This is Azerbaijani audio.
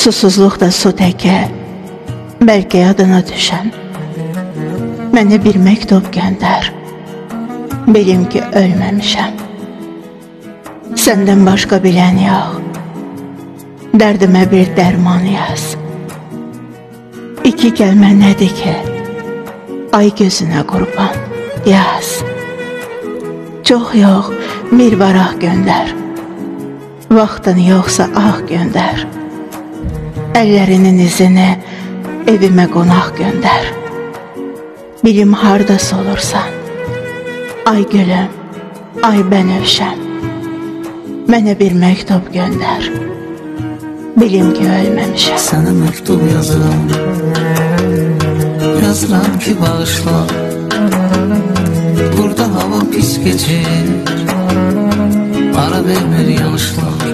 Susuzluqda su təkə, bəlkə yadına düşəm. Mənə bir məktub göndər, bilim ki, ölməmişəm. Səndən başqa bilən yox, dərdimə bir dərman yaz. İki kəlmə nədir ki, ay gözünə qurban yaz. Çox yox, bir varaq göndər, vaxtın yoxsa ağ göndər. Əllərinin izini evimə qonaq göndər. Bilim harda solursan, ay gülüm, ay bənövşəm. Mənə bir məktub göndər, bilim ki, ölməmişəm. Sənə məktub yazıram, yazıram ki, bağışla. Burada hava pis geçir, ara vermir yanlışla.